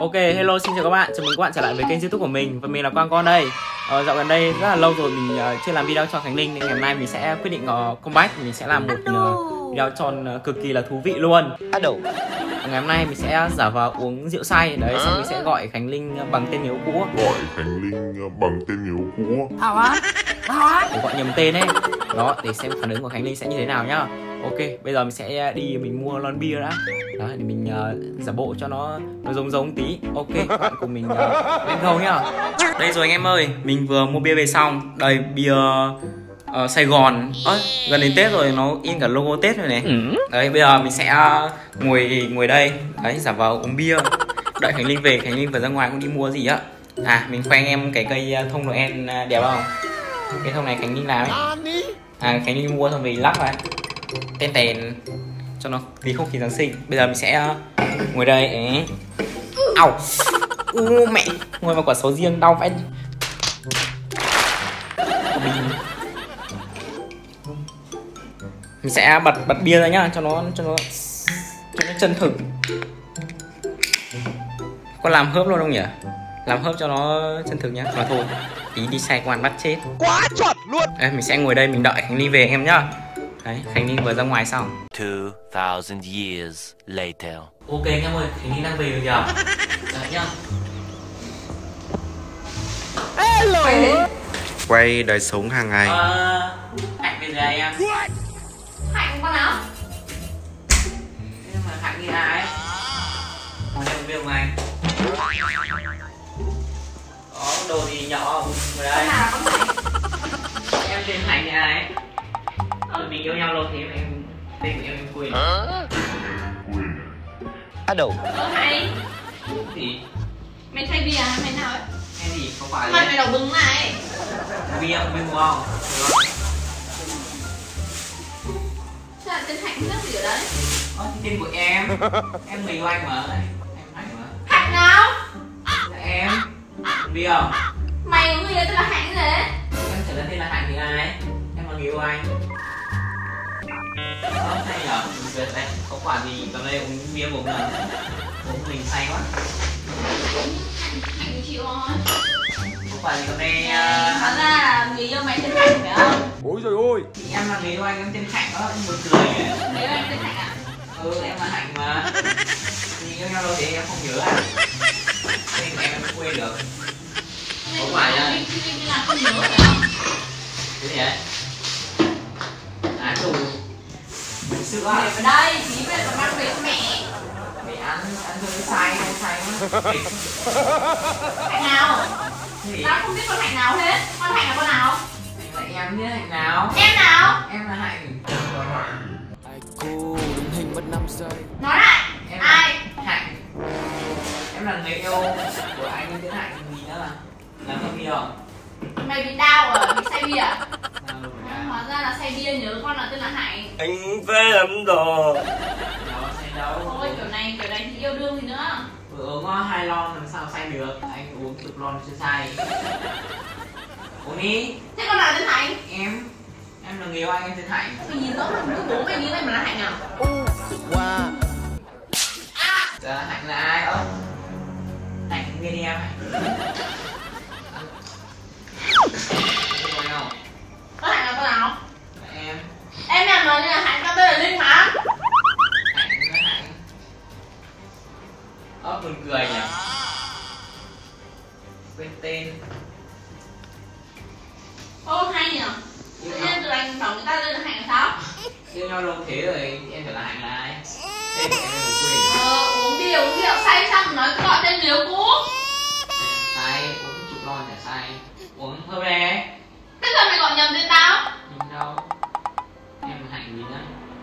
Ok, hello, xin chào các bạn, chào mừng các bạn trở lại với kênh YouTube của mình. Và mình là Quang Con đây. Dạo gần đây rất là lâu rồi mình chưa làm video cho Khánh Linh, nên ngày hôm nay mình sẽ quyết định comeback. Mình sẽ làm một video cho cực kỳ là thú vị luôn. Ngày hôm nay mình sẽ giả vờ uống rượu say đấy, xong mình sẽ gọi Khánh Linh bằng tên người yêu cũ. Để gọi nhầm tên ấy. Đó, để xem phản ứng của Khánh Linh sẽ như thế nào nhá. Ok, bây giờ mình sẽ đi mình mua lon bia đã. Đó, để mình giả bộ cho nó giống tí. Ok, các bạn cùng mình lên go nhá. Đây rồi anh em ơi, mình vừa mua bia về xong. Đây, bia Sài Gòn. Gần đến Tết rồi, nó in cả logo Tết rồi này. Đấy, bây giờ mình sẽ ngồi đây. Đấy, giả vờ uống bia. Đợi Khánh Linh về, Khánh Linh vừa ra ngoài cũng đi mua gì á. Mình khoe anh em cái cây thông Noel đẹp không? Cái thông này Khánh Linh làm ấy. Khánh Linh mua xong về lắc vào tên cho nó tí không khí Giáng sinh. Bây giờ mình sẽ ngồi đây ấy. Mẹ, ngồi vào quả sầu riêng đau vãi. Mình sẽ bật bia ra nhá, cho nó chân thực. Có làm hớp luôn không nhỉ? Làm hớp cho nó chân thực nhá. Mà thôi, tí đi say quan bắt chết. Quá chuẩn luôn. Đấy, mình sẽ ngồi đây mình đợi Khánh Ly về em nhá. Đấy, Khánh Ly vừa ra ngoài xong. 2000 years later. Ok anh em ơi, Khánh Ly đang về rồi nhở. Đấy nhá. Hello. Quay đời sống hàng ngày. Hạnh về đây em. Hạnh con nào? Nhưng mà Hạnh như ai? Ngồi đây một ngày. Có đồ gì nhỏ không? Ngồi đây. Em tên Hạnh như ai? Mình yêu nhau lâu thế mà em tên của em quên. Hay. Gì? Mày thay bia hay nào ấy? Hay gì? Không phải. Mày đổ bừng này. Bia mua không? Sao lại tên Hạnh rất gì ở đấy? Tên của em. Em người yêu anh mà. Em Hạnh mà. Hạnh nào? Là em. Bia không? Mày có người yêu tên là Hạnh gì đấy? Em trở lên tên là Hạnh thì ai? Em là người yêu anh. Hay nhở? Mình đấy. Có quả gì tầm đây uống bia uống lần. Uống mình say quá. Hạnh chịu thôi. Có quả gì tầm đây. Hóa ra là người yêu mày tên Hạnh phải không? Ôi trời ơi. Thì em là người yêu anh, em tên Hạnh đó, em buồn cười ấy. Người yêu anh tên Hạnh à? Em là Hạnh mà. Mình yêu nhau đâu thì em không nhớ à? Tên của em không quên được. Có quả nha. Mình là không nhớ phải không? Cái gì đấy? Tù. Sữa à? Để vào đây, tí về còn mang về cho mẹ. Mẹ ăn thôi say quá. Hạnh nào? Gì? Tao không biết con Hạnh nào hết. Con Hạnh là con nào? Hạnh là em biết Hạnh nào? Em nào? Em là Hạnh. Nói lại. Em Ai? Hạnh. Em là người yêu của anh tên Hạnh gì nữa là không biết không? Mày bị đau à? Bị say bia à? Hóa ra là say bia nhớ con là tên là Hạnh. Anh phê lắm rồi. Đâu, say đâu. Thôi kiểu này thì yêu đương gì nữa. Uống 2 lon làm sao say được? Anh uống chục lon chưa say. Uống đi. Thế con nào tên Hạnh? Em là người yêu anh, em tên Hạnh. Mày nhìn rõ ràng cứ bố mày nghĩ mày mà là Hạnh nào? Dạ, Hạnh là ai? Hạnh nghe đi em. Có Hạnh là con nào? Em. Em làm nói như là Hạnh, tao tên là Linh mà. Hạnh. Buồn cười nhỉ. Quên tên. Ô hay nhỉ? Tự nhiên từ anh bảo người ta tên là Hạnh là sao? Yêu nhau lâu thế rồi em phải là Hạnh là ai? Tên của em quên rồi. Uống rượu say xong nói gọi tên người yêu cũ. Say, uống chục lon chả say. Uống hơi bé. Thế giờ mày gọi nhầm tên tao? Mình đâu. Em là Hạnh gì nữa?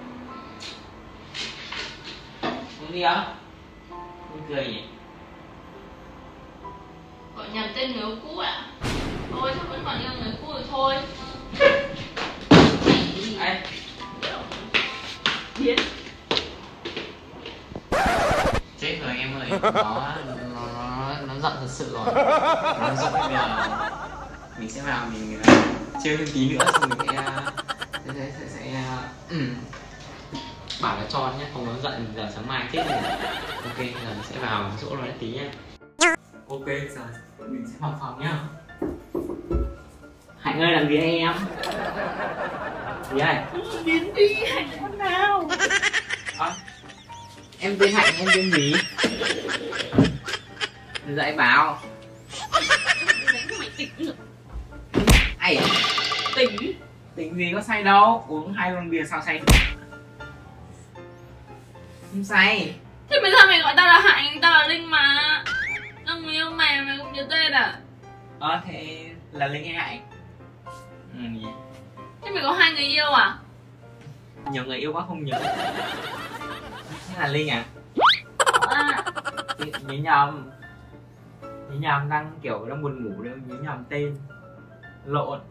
Uống đi không? Buồn cười nhỉ? Gọi nhầm tên người yêu cũ ạ. Thôi chắc vẫn còn yêu người cũ rồi thôi. Ấy. Biến. Chết rồi em ơi. Nó giận thật sự rồi. Nó giận bây giờ. Mình sẽ vào mình chơi thêm tí nữa xong mình sẽ bảo nó cho nhé, không nó giận giờ sáng mai chết rồi. Ok, giờ mình sẽ vào dỗ nó tí nhé. Ok, giờ mình sẽ vào phòng nhá. Hạnh ơi, làm gì đây em? Gì đây? Biến đi Hạnh con nào. Em tên Hạnh, em tên gì? Dạy bảo. Đánh cho mày tỉnh được. Ai à? Tỉnh. Tỉnh gì có say đâu, uống 2 lon bia sao say? Không say. Thế bây giờ mày gọi tao là Hạnh, tao là Linh mà. Tao người yêu mày mày cũng nhớ tên à? Thế là Linh hay Hạnh? Thế mày có 2 người yêu à? Nhiều người yêu quá không nhớ. Thế là Linh à? Nhớ nhầm. Nhớ nhầm, đang kiểu đang buồn ngủ đâu, nhớ nhầm tên. Lộn.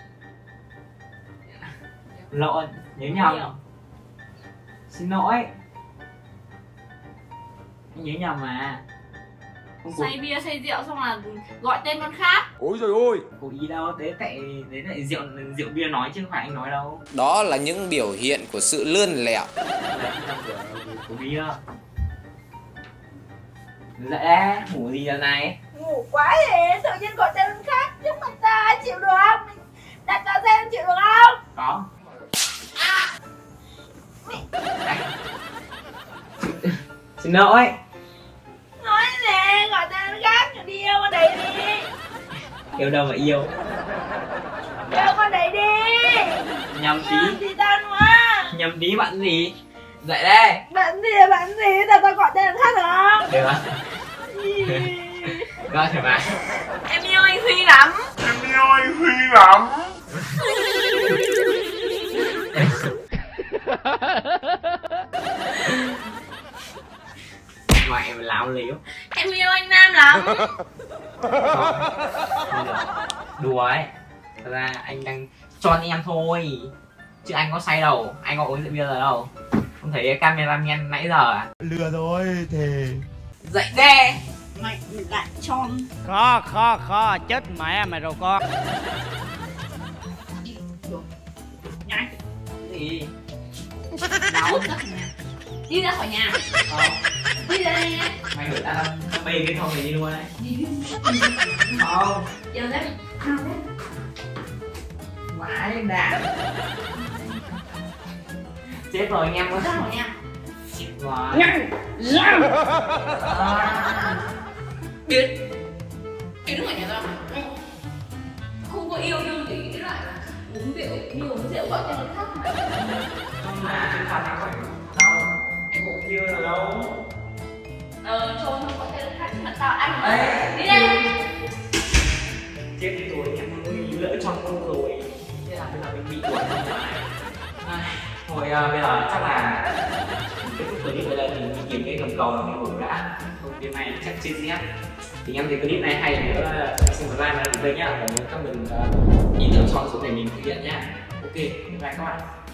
Nhớ nhầm. Xin lỗi. Anh nhớ nhầm mà. Không Say bia say rượu xong là gọi tên con khác. Ôi trời ơi. cố ý đâu, đấy tại rượu bia nói chứ không phải anh nói đâu. Đó là những biểu hiện của sự lươn lẹo. Cố ý đâu. Dậy đấy, ngủ gì giờ này? Ngủ quá thế, tự nhiên gọi tên con khác trước mặt ta, chịu được không? Mình đặt tao xem chịu được không? Có. Xin lỗi. Nói nè, gọi tên con khác đi yêu con đấy đi. Yêu đâu mà yêu. Yêu con đấy đi. Nhầm tí. Nhầm thì tao nữa. Nhầm tí bạn gì? Dậy đây. Bạn gì, tao gọi tên con khác được không? Được à? Gọi thoải mái. Em yêu anh Huy lắm. Mẹ mày láo liếu. Em yêu anh Nam lắm. Đùa ấy. Thật ra anh đang cho anh em thôi. Chứ anh có say đâu. Anh có uống rượu bia rồi đâu. Không thấy cameraman nãy giờ à? Lừa rồi thề. Dậy đi. Mày lại tròn. Khó chết mẹ mày rồi con. Nhảy. Gì? Nấu ra khỏi nhà. Đi ra khỏi nhà. Đi ra đây nha. Mày gửi tao bê cái thông này đi luôn đấy. Đi. Không. Giờ ra. Vãi đạn. Chết rồi anh em ơi. Ra khỏi nhà. Chết rồi. Biết. Cái đứa ở nhà tao. Không có yêu đương gì cái loại uống rượu gọi tên người khác mà. Không mà chứ thật anh phải đâu. Anh cũng chưa rồi đâu. Trốn không gọi tên người khác trước mặt tao anh. Ê. Đi đây. Chết rồi anh em ơi, lỡ trong mông rồi. Thế là bây giờ mình bị đuổi ra ngoài. Thôi bây giờ chắc là kết thúc clip ở đây thì mình tìm cái gầm cầu mình ngủ đã. Không game này chắc trên nhé. Thì em thấy clip này hay nữa xin một like và đăng ký kênh nhá. Và nhớ các mình ý tưởng chọn số để mình thực hiện nhá. Ok, bye bye các bạn.